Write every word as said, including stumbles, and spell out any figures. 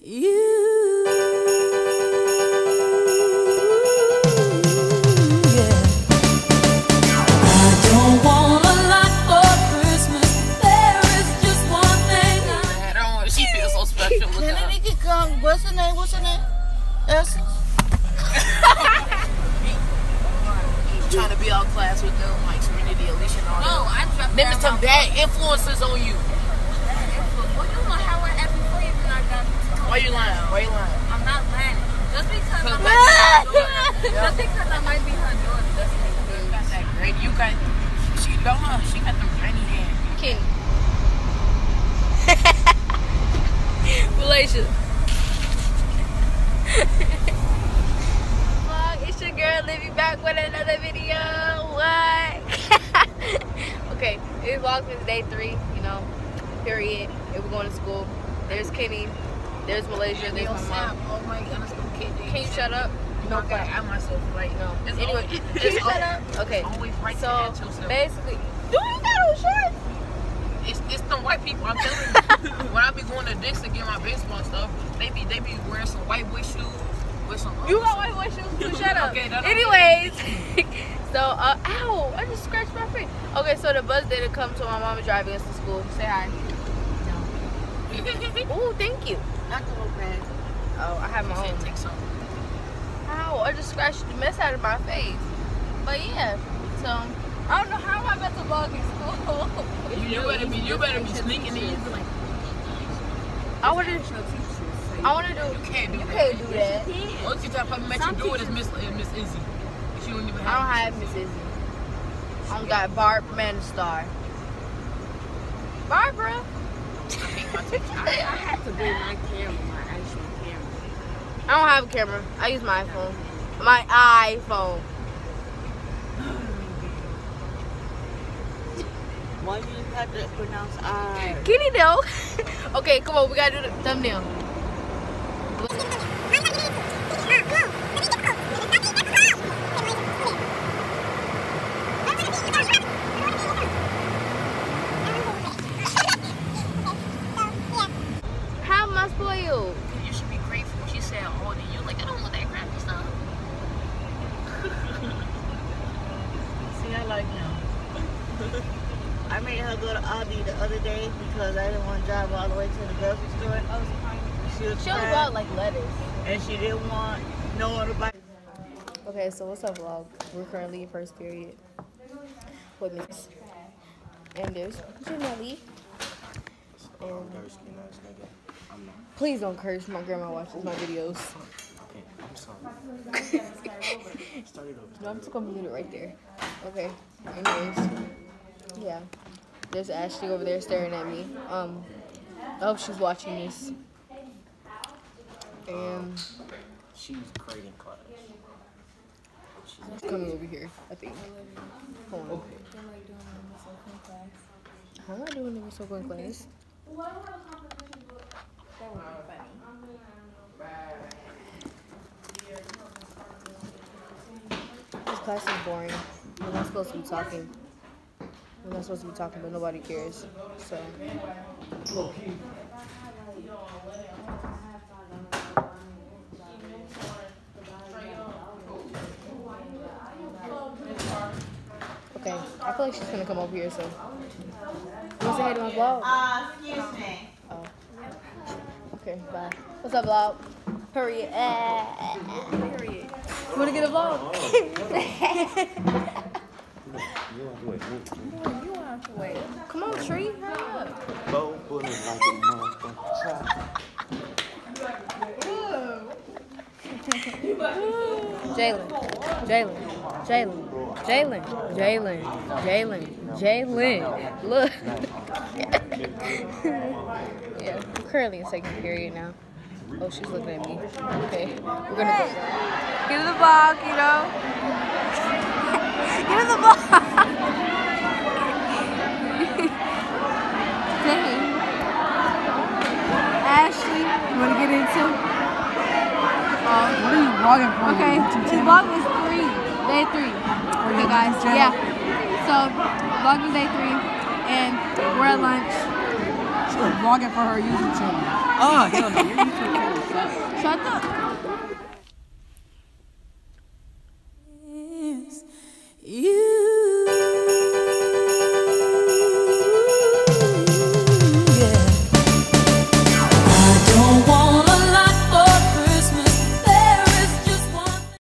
You, yeah. I don't want a lot for Christmas. There is just one thing I don't want. She feels so special with her. Kennedy can come. What's her name? What's her name? Essence. Trying to be all class with them, like Serenity, Alicia, and all that. No, I dropped Them is some bad influences on you. Well, you know how I act before you when I got Why you lying? Why you lying? I'm not lying. Just because I might be her daughter. Just because I might be her daughter doesn't make You got that great. You got. She don't know. She got them granny hands. King. Relation. It's your girl Livy back with another video. What? Okay, it's Vlogmas day three, you know, period. And we're going to school. There's Kenny, there's Malaysia, there's my mom. Oh my goodness, kid. Can you shut up? No, I got myself right now. No. Anyway, always, can you shut up? Okay. Right so basically, do you got on shorts? It's it's them white people. I'm telling you. When I be going to Dick's to get my baseball stuff, they be they be wearing some white boy shoes. Some, you got white boy shoes too, shut up. Okay, anyways, so, uh, ow, I just scratched my face. Okay, so the bus didn't come to my mom driving us to school. Say hi. No. Ooh, thank you. Not the little bag. Oh, I have my own. Take some. Ow, I just scratched the mess out of my face. But yeah, so, I don't know how am I meant to vlog in school. You, you better be, you better be sneaking in. I want to I want to do. You can't do you that. You can't do that. Only time I met you do it is Miss Miss Izzy. She don't even have. I don't have Miss Izzy. I don't got Barb Manstar. Barbara. I hate my teacher. I, I have to bring my camera, my actual camera. I don't have a camera. I use my iPhone. My iPhone. Why do you have to pronounce I? Kenny though. Okay, come on, we gotta do the thumbnail. How am I spoiled? You should be grateful. She said, "Oh, then you like I don't want that crappy stuff." See, I like him. I made her go to Aldi the other day because I didn't want to drive all the way to the grocery store. She was, She only bought like lettuce. and she didn't want no one to buy. Okay, so what's up, vlog? We're currently in first period with Miss, and there's Janelli. And please don't curse. My grandma watches my videos. Okay, I'm sorry. Start it over. No, I'm just gonna mute it right there. Okay. Anyways, yeah. There's Ashley over there staring at me. Um, I hope she's watching this. And she's great in class. she's coming over here, I think. Hold on. How am I doing in Miss Oakland class? This class is boring. We're not supposed to be talking. We're not supposed to be talking, but nobody cares. So. Okay, I feel like she's gonna come over here, so. You wanna say hey to my vlog? Uh, excuse me. Oh. Okay, bye. What's up, vlog? Period. Period. You wanna get a vlog? Come on, Tree. Hurry up. Jalen. Jalen. Jalen. Jalen. Jalen. Jalen. Jalen. Look. Yeah, I'm currently in second period now. Oh, she's looking at me. Okay, we're gonna go. Get in the vlog, you know. Get in the vlog. Dang. Ashley, you wanna get into? Uh, What are you vlogging for? okay, this vlog is three, day three. Okay, guys. Yeah. So, vlog is day three, and we're at lunch. vlogging for her YouTube channel. Oh, hell no. Your YouTube channel sucks. Shut the.